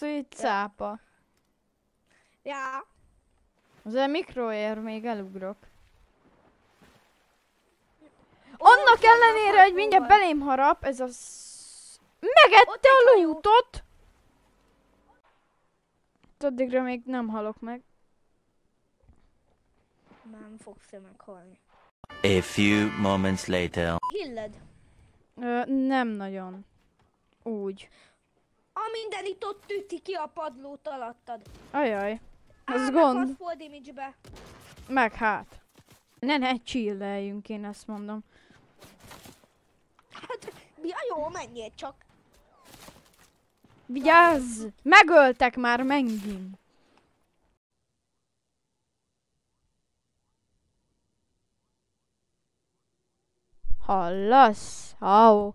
Itt cápa. Ja. Az a mikroér még elugrok. Annak ellenére, hogy mindjárt belém harap, ez a... Megette a lootot! Addigra még nem halok meg. Nem fogsz meghalni. A few moments later. Hilled? Nem nagyon. Úgy. A minden itt ott üti ki a padlót alattad. Ajaj. Ez Meg gond. az full damage-be. Meg hát. Ne chilleljünk, én ezt mondom. Hát, ja, jó, menjél csak. Vigyázz! Megöltek már megint. Hallasz? Au.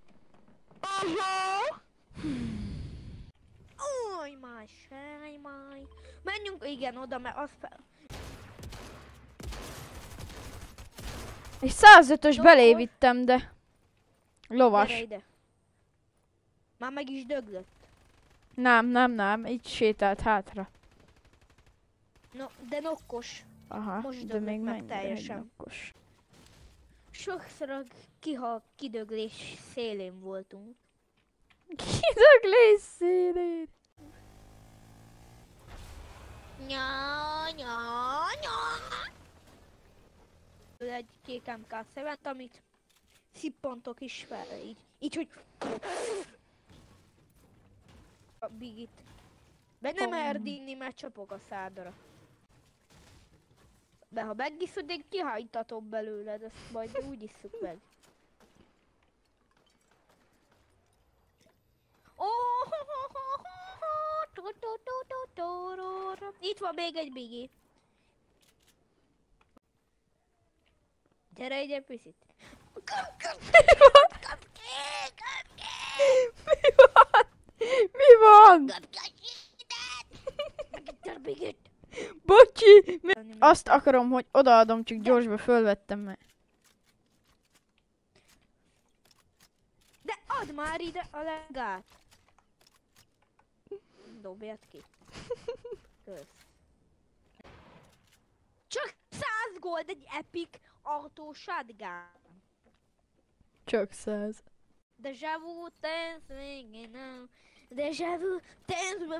Új, máj, sej, máj. Menjünk, igen, oda, mert az fel. Egy 105-ös belé vittem, de... Lovas. Gyere ide. Már meg is döglött. Nem, így sétált hátra. No, de nokkos. Aha, Most de döglött még meg mennyire teljesen. nokkos. Sokszor a kidöglés szélén voltunk. Kidöglés szélén. Nya, nya, nya. Egy kék MK7, amit szippantok is fel, így hogy a bigit. Be nem merd inni, mert csapok a szádra. De ha megiszod, én kihajtatom belőled, azt majd úgy isszuk meg. Itt van még egy bigi. Gyere egy picit. Mi van? Bocsi! Azt akarom, hogy odaadom, csak gyorsba fölvettem meg. De add már ide a legát. Dobjad ki. Kösz. Csak 100 gold egy epic autó shotgun. Csak 100. Deja vu dance ringing now. Deja vu dance.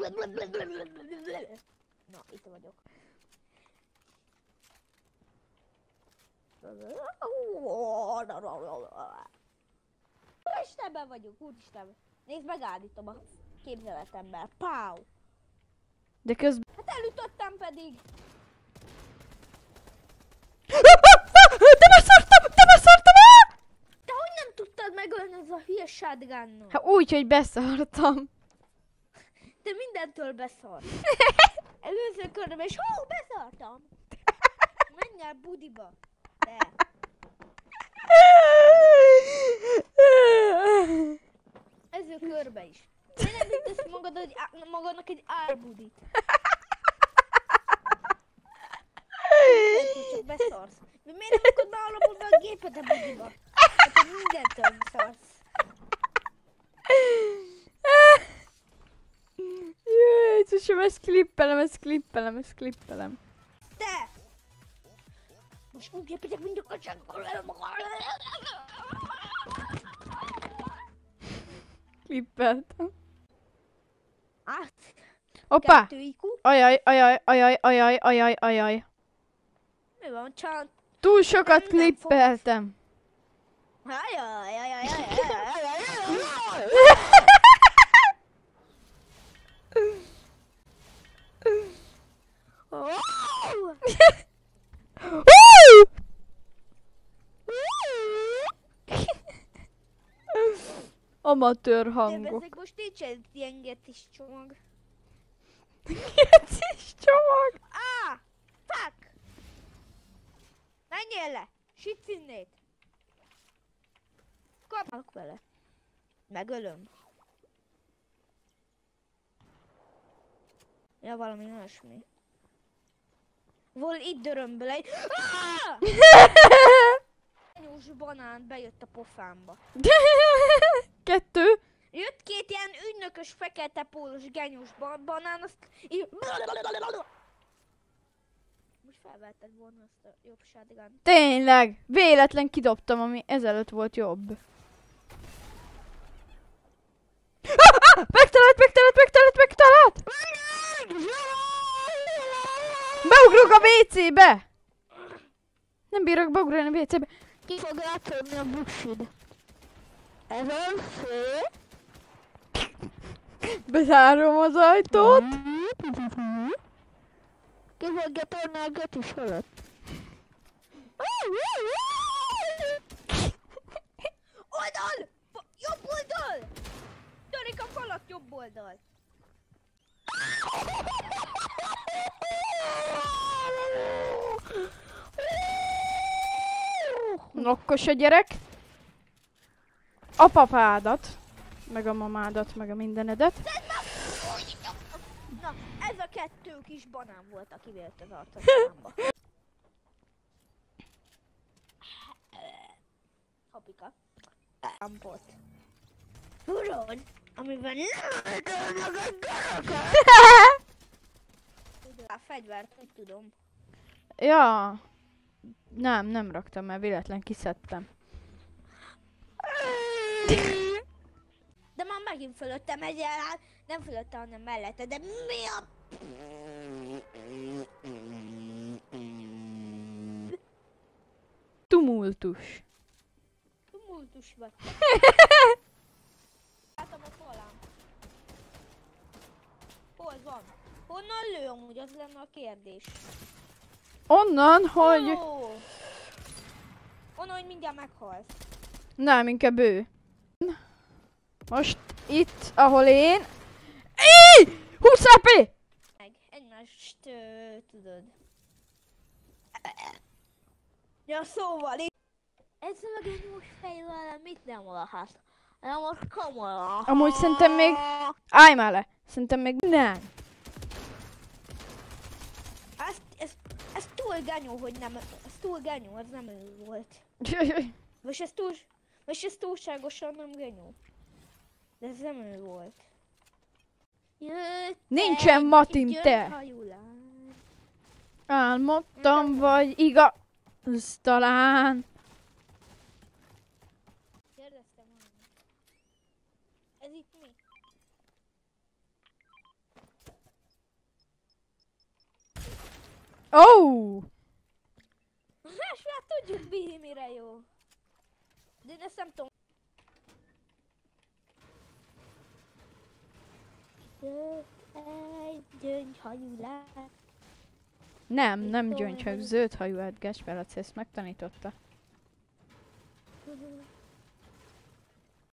Na, itt vagyok. Úristenben vagyok, úristen. Nézd, megállítom a képzeletemben. Pau! De közben... Hát elütöttem pedig. Te beszartam! Te hogy nem tudtad megölni az a hülye shotgunnal? Hát úgy, hogy beszartam. Te mindentől beszart. Először körbe és hó, beszartam. Menj el budiba. Te. Ezzel körbe is. Miért nem üttesz magadnak egy árbudit? Csak beszarsz. De miért nem tudod beállapodni a gépet a budiba? Hát te mindentől beszarsz. Jézusom, ezt klippelem. Te! Most úgy építek, mint a kacsákkal. Klippeltem. Át. Hoppá! 2 IQ. Ajaj. Mi van, csán? Túl sokat Nem klippeltem. Ajaj. Amatőr De hangok. ezek most nincs egy ilyen getis csomag. Getis csomag. Fuck! Menjél le! Sütsz innét! Kapnak vele. Megölöm. Ja, valami olyasmi. Volt itt dörömből egy... Nyús banán bejött a pofámba. 2. Jött két ilyen ügynökös fekete pólus genyós banán, azt így... Most felvetted volna azt a jobb shotgun. Tényleg! Véletlen kidobtam, ami ezelőtt volt jobb. Megtalált! Beugrok a WC-be! Nem bírok beugrani a WC-be. Ki fog átörni a buksid? Ez az szép. Bezárom az ajtót. Ki fogja törni a götis fölött? Oldal! Jobb oldal! Törik a falat jobb oldal! Nokkos a gyerek. A papádat. Meg a mamádat, meg a mindenedet. Na, ez a kettő kis banán volt, aki vélt az arcámba. Hopika. Ampot. Huron, amiben nem ödölnek a garakat. A fegyvert, úgy tudom. Ja. Nem raktam, mert véletlen kiszedtem. De már megint fölöttem egy el, nem fölötte, hanem mellette, de mi a... Tumultus. Tumultus vagy. Látom a falám. Hol van? Honnan lő amúgy? Az lenne a kérdés. Onnan, hogy... Ó! Onnan, hogy mindjárt meghalsz. Nem, inkább ő. Most itt, ahol én... 20 HP! Meg egymást tudod. Ja, szóval itt... Ezzel a genyós fejvel mit nem lehet? Nem, most kamara. Amúgy szerintem még... Állj már le! Szerintem még nem. Ez túl genyó, hogy nem... Ez túl genyó, ez nem ő volt. Vagy ez túlságosan nem genyó. De ez nem ő volt. Nincsen Matim, te! Álmodtam, vagy igaz talán. Kérdeztem valamit. Ez itt mi? Oh! És már tudjuk bírni, mire jó. De én ezt nem tudom. Egy gyöngyhajú lány. Nem gyöngyhajú, zöldhajú Edgás, Pelac ezt megtanította.